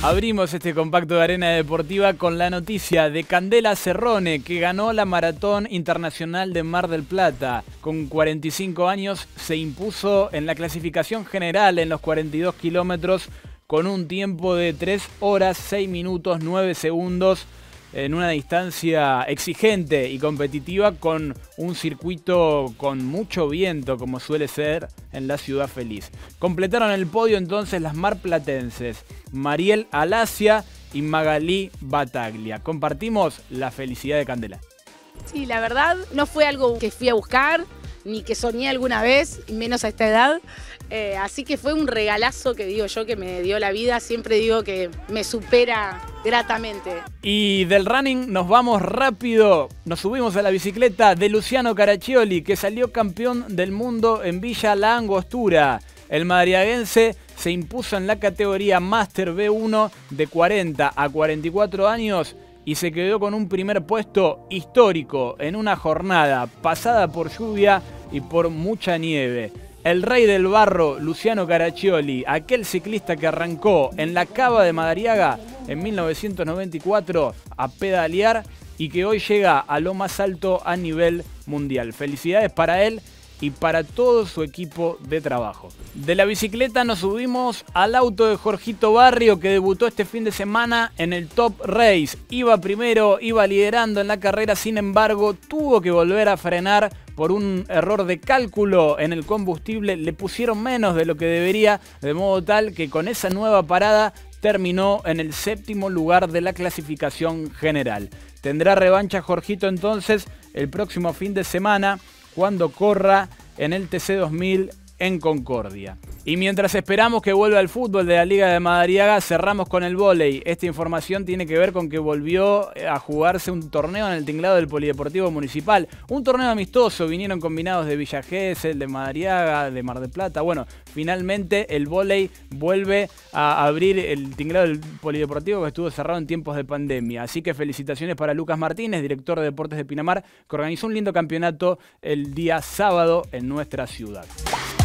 Abrimos este compacto de Arena Deportiva con la noticia de Candela Cerrone, que ganó la Maratón Internacional de Mar del Plata. Con 45 años se impuso en la clasificación general en los 42 kilómetros con un tiempo de 3 horas, 6 minutos, 9 segundos en una distancia exigente y competitiva con un circuito con mucho viento, como suele ser en la Ciudad Feliz. Completaron el podio entonces las marplatenses Mariel Alacia y Magalí Bataglia. Compartimos la felicidad de Candela. Sí, la verdad no fue algo que fui a buscar, ni que soñé alguna vez, y menos a esta edad. Así que fue un regalazo que digo yo que me dio la vida. Siempre digo que me supera gratamente. Y del running nos vamos rápido. Nos subimos a la bicicleta de Luciano Caraccioli, que salió campeón del mundo en Villa La Angostura. El madriaguense se impuso en la categoría Master B1 de 40 a 44 años y se quedó con un primer puesto histórico en una jornada pasada por lluvia y por mucha nieve. El rey del barro, Luciano Caraccioli, aquel ciclista que arrancó en la Cava de Madariaga en 1994 a pedalear y que hoy llega a lo más alto a nivel mundial. Felicidades para él y para todo su equipo de trabajo. De la bicicleta nos subimos al auto de Jorgito Barrio, que debutó este fin de semana en el Top Race. Iba primero, iba liderando en la carrera, sin embargo tuvo que volver a frenar por un error de cálculo en el combustible. Le pusieron menos de lo que debería, de modo tal que con esa nueva parada terminó en el 7º lugar de la clasificación general. Tendrá revancha Jorgito entonces el próximo fin de semana, cuando corra en el TC2000 en Concordia. Y mientras esperamos que vuelva el fútbol de la Liga de Madariaga, cerramos con el vóley. Esta información tiene que ver con que volvió a jugarse un torneo en el tinglado del Polideportivo Municipal. Un torneo amistoso, vinieron combinados de Villa Gesell, de Madariaga, de Mar del Plata. Bueno, finalmente el vóley vuelve a abrir el tinglado del Polideportivo, que estuvo cerrado en tiempos de pandemia. Así que felicitaciones para Lucas Martínez, director de Deportes de Pinamar, que organizó un lindo campeonato el día sábado en nuestra ciudad.